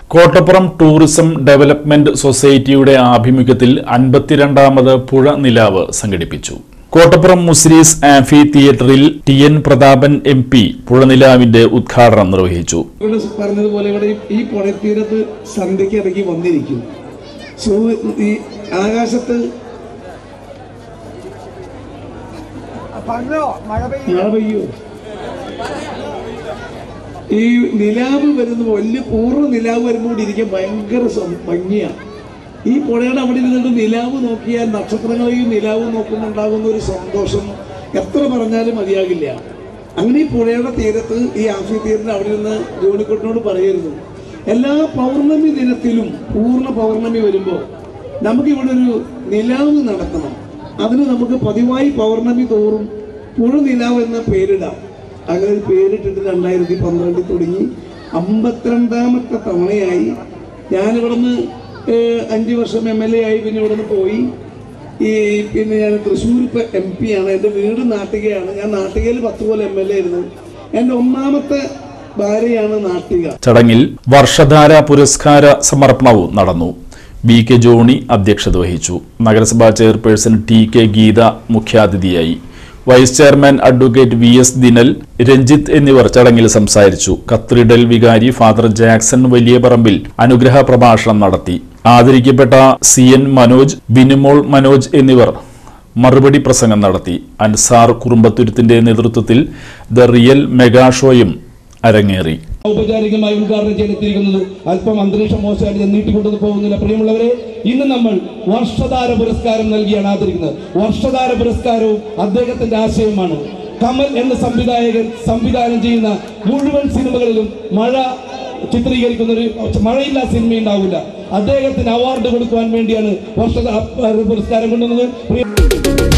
Kottappuram tourism development സൊസൈറ്റിയുടെ ആഭിമുഖ്യത്തിൽ 52ാമത് പുഴ നിലാവ് സംഘടിപ്പിച്ചു. കോട്ടപ്പുറം മുസ്രീസ് ആംഫി തിയേറ്ററിൽ ടി.എൻ. പ്രതാപൻ MP പുഴനിലാവിന്റെ ഉദ്ഘാടനം നിർവഹിച്ചു. പറഞ്ഞതുപോലെ ഇവിടെ ഈ പുഴത്തീരത്ത് സന്ധ്യയ്ക്ക് ഇറങ്ങി വന്നിരിക്കും. ഈ ആകാശത്ത് മഴ പെയ്യോ? ഈ നിലാവ് വരുന്ന വലിയ പൂർണ്ണ നിലാവ് വരുമ്പോൾ ഇരിക്കാൻ ഭയങ്കര ഭംഗിയാണ്. ഈ പുഴയുടെ അവിടെ ഇരുന്നിട്ട് നിലാവ് നോക്കിയാൽ നക്ഷത്രങ്ങളെയും നിലാവ് നോക്കുന്നുണ്ടാകുന്ന ഒരു സന്തോഷം എത്ര പറഞ്ഞാലും മതിയാകില്ല. അങ്ങനെ ഈ പുഴയുടെ തീരത്ത് ഈ ആംഫി തിയേറ്ററിൽ അവിടെ നിന്ന് ജോണിക്കുട്ടനോട് പറയരുത്, എല്ലാ പൗർണമി ദിനത്തിലും പൂർണ്ണ പൗർണമി വരുമ്പോൾ നമുക്കിവിടെ ഒരു നിലാവ് നടത്തണം. അതിന് നമുക്ക് പതിവായി പൗർണമി തോറും പുഴ നിലാവ് എന്ന പേരിടാം. അങ്ങനെ ഒരു പേരിട്ടിട്ട് 2012 തുടങ്ങി 52ാമത്തെ തവണയായി. ഞാനിവിടുന്ന് 5 വർഷം MLA ആയി. പിന്നെ ഇവിടുന്ന് പോയി. പിന്നെ ഞാൻ തൃശ്ശൂർ MP ആണ്. എൻ്റെ വീട് നാട്ടികയാണ്. ഞാൻ നാട്ടികയിൽ 10 കൊല്ലം MLA ആയിരുന്നു. എൻ്റെ 1ാമത്തെ ഭാര്യയാണ് നാട്ടിക. ചടങ്ങിൽ വർഷധാര പുരസ്കാര സമർപ്പണവും നടന്നു. BK ജോണി അധ്യക്ഷത വഹിച്ചു. നഗരസഭാ ചെയർപേഴ്സൺ TK ഗീത മുഖ്യാതിഥിയായി. Vice chairman advocate VS Dinal, Ranjith എന്നിവർ ചടങ്ങിൽ സംസാരിച്ചു. കത്രിഡൽ വികാരി ഫാദർ ജാക്സൺ വലിയ പറമ്പിൽ അനുഗ്രഹ പ്രഭാഷണം നടത്തി. ആദരിക്കപ്പെട്ട CN മനോജ്, ബിനുമോൾ മനോജ് എന്നിവർ മറുപടി പ്രസംഗം നടത്തി. അൻസാർ കുറുമ്പത്തുരുത്തിന്റെ നേതൃത്വത്തിൽ ദ റിയൽ മെഗാ ഷോയും അരങ്ങേറി. ഔപചാരികമായി ഉദ്ഘാടനം ചെയ്തെത്തിയിരിക്കുന്നത് അല്പം അന്തരീക്ഷം മോശമായിട്ട് നീട്ടിക്കൊണ്ടു പോകുന്നില്ല. പ്രിയമുള്ളവരെ, ഇന്ന് നമ്മൾ വർഷധാര പുരസ്കാരം നൽകിയാണ് ആദരിക്കുന്നത്. വർഷധാര പുരസ്കാരവും അദ്ദേഹത്തിന്റെ ആശയമാണ്. കമൽ എന്ന സംവിധായകൻ സംവിധാനം ചെയ്യുന്ന മുഴുവൻ സിനിമകളിലും മഴ ചിത്രീകരിക്കുന്ന ഒരു മഴയില്ലാ സിനിമ ഉണ്ടാവില്ല. അദ്ദേഹത്തിന് അവാർഡ് കൊടുക്കുവാൻ വേണ്ടിയാണ് വർഷധാര പുരസ്കാരം കൊണ്ടുവന്നത്.